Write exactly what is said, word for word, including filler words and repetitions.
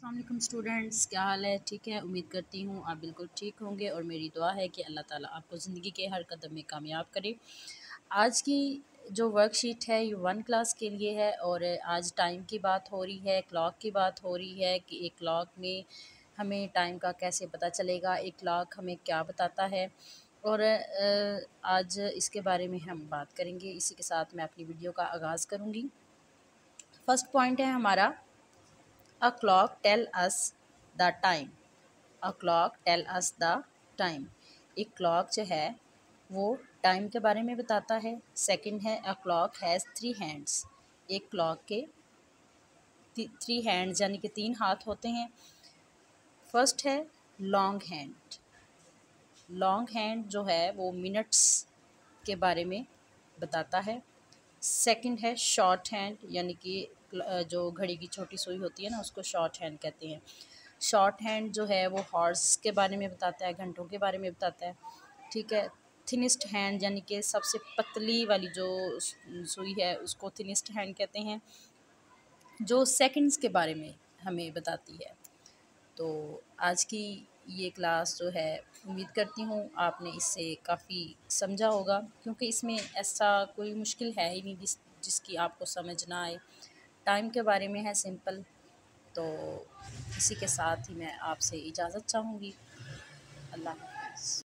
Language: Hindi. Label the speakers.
Speaker 1: अस्सलाम वालेकुम स्टूडेंट्स, क्या हाल है? ठीक है, उम्मीद करती हूँ आप बिल्कुल ठीक होंगे और मेरी दुआ है कि अल्लाह ताला आपको ज़िंदगी के हर कदम में कामयाब करे। आज की जो वर्कशीट है ये वन क्लास के लिए है और आज टाइम की बात हो रही है, क्लॉक की बात हो रही है कि एक क्लॉक में हमें टाइम का कैसे पता चलेगा, एक क्लॉक हमें क्या बताता है और अ, आज इसके बारे में हम बात करेंगे। इसी के साथ मैं अपनी वीडियो का आगाज़ करूँगी। फर्स्ट पॉइंट है हमारा, a clock tell us the time. A clock tell us the time. एक क्लॉक जो है वो टाइम के बारे में बताता है। सेकंड है, a clock has three hands. एक क्लॉक के थ्री हैंड्स यानी कि तीन हाथ होते हैं। फर्स्ट है लॉन्ग हैंड। लॉन्ग हैंड जो है वो मिनट्स के बारे में बताता है। सेकंड है शॉर्ट हैंड, यानी कि जो घड़ी की छोटी सुई होती है ना उसको शॉर्ट हैंड कहते हैं। शॉर्ट हैंड जो है वो हॉर्स के बारे में बताता है, घंटों के बारे में बताता है। ठीक है। थिनिस्ट हैंड यानी कि सबसे पतली वाली जो सुई है उसको थिनिस्ट हैंड कहते हैं, जो सेकंड्स के बारे में हमें बताती है। तो आज की ये क्लास जो है उम्मीद करती हूँ आपने इससे काफ़ी समझा होगा, क्योंकि इसमें ऐसा कोई मुश्किल है ही नहीं जिस जिसकी आपको समझ ना आए। टाइम के बारे में है, सिंपल। तो इसी के साथ ही मैं आपसे इजाज़त चाहूँगी। अल्लाह हाफ़िज़।